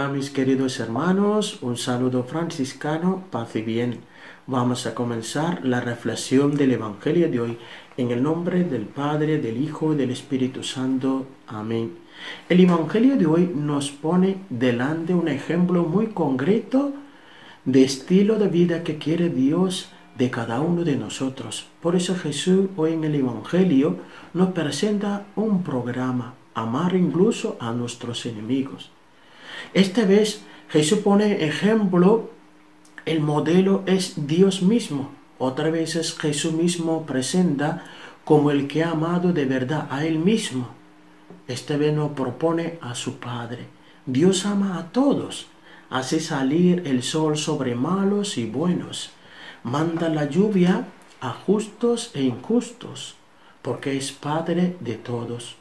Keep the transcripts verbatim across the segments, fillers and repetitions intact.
Hola mis queridos hermanos, un saludo franciscano, paz y bien. Vamos a comenzar la reflexión del Evangelio de hoy en el nombre del Padre, del Hijo y del Espíritu Santo. Amén. El Evangelio de hoy nos pone delante un ejemplo muy concreto de estilo de vida que quiere Dios de cada uno de nosotros. Por eso Jesús hoy en el Evangelio nos presenta un programa, amar incluso a nuestros enemigos. Esta vez Jesús pone ejemplo, el modelo es Dios mismo. Otra vez es Jesús mismo presenta como el que ha amado de verdad a Él mismo. Esta vez nos propone a su Padre. Dios ama a todos, hace salir el sol sobre malos y buenos, manda la lluvia a justos e injustos, porque es Padre de todos.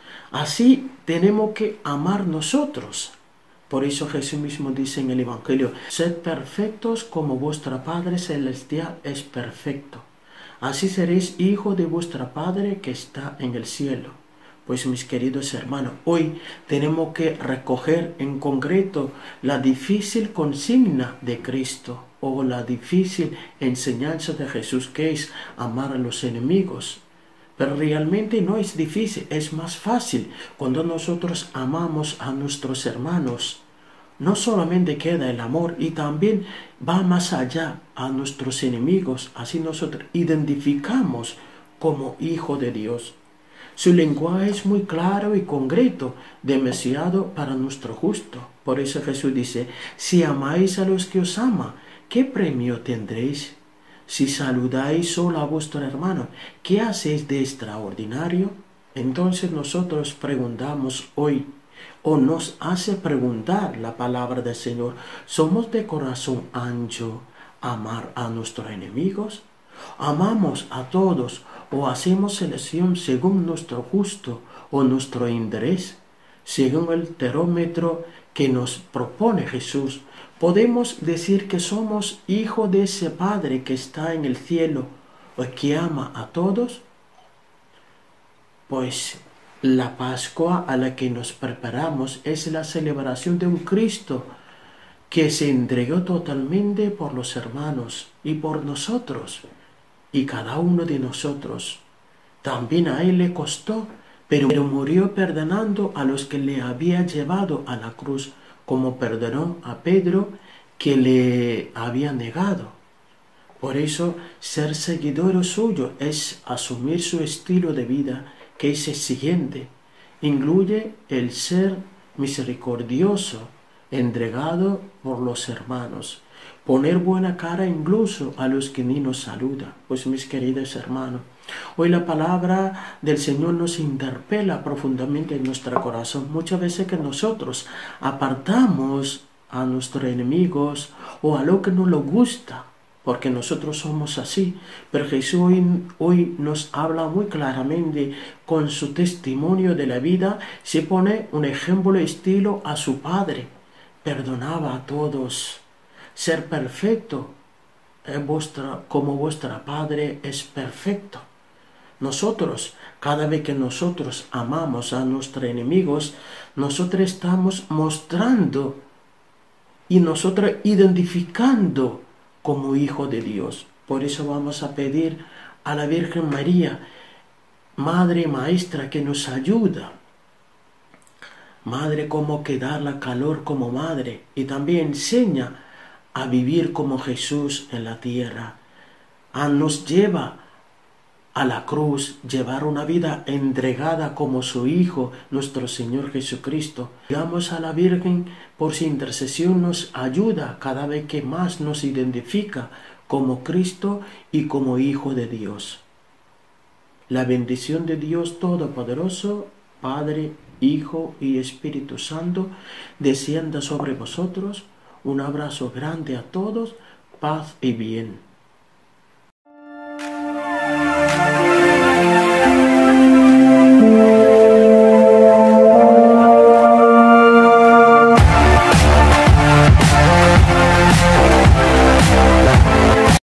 Así tenemos que amar nosotros. Por eso Jesús mismo dice en el Evangelio, sed perfectos como vuestro Padre Celestial es perfecto. Así seréis hijos de vuestro Padre que está en el cielo. Pues mis queridos hermanos, hoy tenemos que recoger en concreto la difícil consigna de Cristo o la difícil enseñanza de Jesús, que es amar a los enemigos. Pero realmente no es difícil, es más fácil cuando nosotros amamos a nuestros hermanos. No solamente queda el amor, y también va más allá a nuestros enemigos. Así nosotros identificamos como hijo de Dios. Su lenguaje es muy claro y concreto, demasiado para nuestro gusto. Por eso Jesús dice, si amáis a los que os aman, ¿qué premio tendréis? Si saludáis solo a vuestro hermano, ¿qué hacéis de extraordinario? Entonces nosotros preguntamos hoy, o nos hace preguntar la palabra del Señor, ¿somos de corazón ancho amar a nuestros enemigos? ¿Amamos a todos o hacemos selección según nuestro gusto o nuestro interés? Según el termómetro que nos propone Jesús, ¿podemos decir que somos hijos de ese Padre que está en el cielo o que ama a todos? Pues la Pascua a la que nos preparamos es la celebración de un Cristo que se entregó totalmente por los hermanos y por nosotros, y cada uno de nosotros. También a Él le costó, pero, pero murió perdonando a los que le había llevado a la cruz, como perdonó a Pedro que le había negado. Por eso, ser seguidor suyo es asumir su estilo de vida, que es el siguiente. Incluye el ser misericordioso, entregado por los hermanos, poner buena cara incluso a los que ni nos saludan. Pues mis queridos hermanos, hoy la palabra del Señor nos interpela profundamente en nuestro corazón. Muchas veces que nosotros apartamos a nuestros enemigos o a lo que no nos gusta, porque nosotros somos así. Pero Jesús hoy, hoy nos habla muy claramente con su testimonio de la vida. Se pone un ejemplo estilo a su Padre. Perdonaba a todos. Ser perfecto es vuestra, como vuestro Padre es perfecto. Nosotros, cada vez que nosotros amamos a nuestros enemigos, nosotros estamos mostrando y nosotros identificando como hijo de Dios. Por eso vamos a pedir a la Virgen María, Madre Maestra, que nos ayuda. Madre, como que darle calor como madre, y también enseña a vivir como Jesús en la tierra. A nos lleva a la cruz, llevar una vida entregada como su Hijo, nuestro Señor Jesucristo. Digamos a la Virgen, por su intercesión nos ayuda cada vez que más nos identifica como Cristo y como Hijo de Dios. La bendición de Dios Todopoderoso, Padre, Hijo y Espíritu Santo, descienda sobre vosotros. Un abrazo grande a todos, paz y bien.